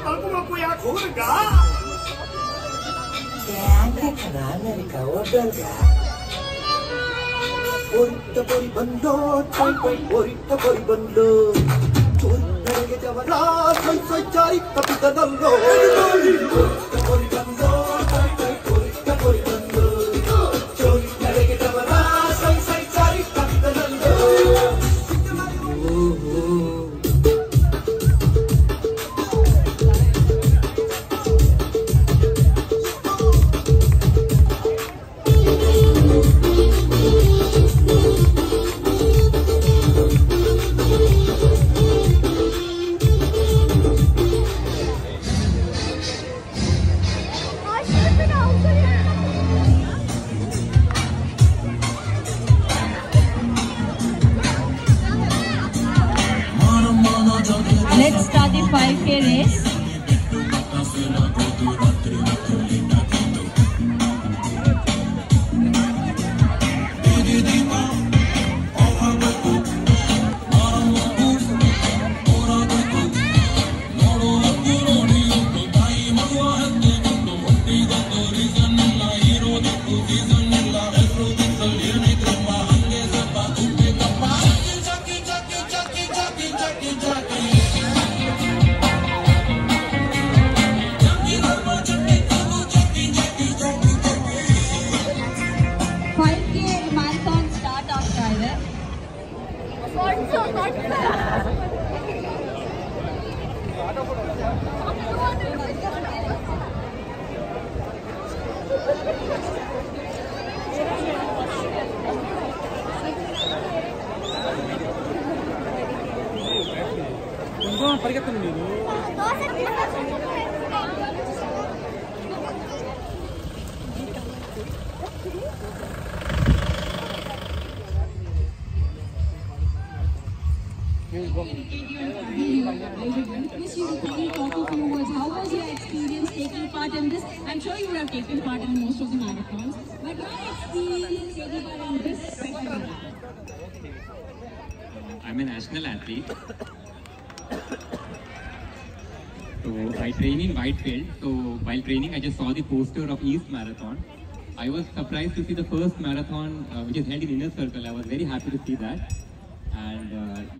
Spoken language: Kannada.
ಕಳ್ಕೊಂಬ ಯಾಕೆ ಹೋಗ್ರಂಗ ಅಮೆರಿಕ ಹೋಗಲ್ಗ ಒರಿಟ್ಟ ಬರಿ ಬಂದೋ ಒರಿಟ್ಟ ಬರಿ ಬಂದು ಚೋರಿ ನಡೆಗೆ ಜವರ ಸೈ ಜಾರಿ ತಪ್ಪಿದನಲ್ಲೋ ಬರಿ ಬಂದೋ ಒರಿಟ್ಟ ಬರಿ ಬಂದು ಚೋರಿ ನಡೆಗೆ ಜವರ ಸೈ ಜಾರಿ ತಪ್ಪಿದನಲ್ಲೋ Let's start the 5K race. How was your experience taking part in this? I'm sure you would have taken part in most of the marathons, but your experience taking part in this special one? I'm a national athlete. So I train in Whitefield. So while training, I just saw the poster of East Marathon. I was surprised to see the first marathon which is held in Inner Circle. I was very happy to see that. And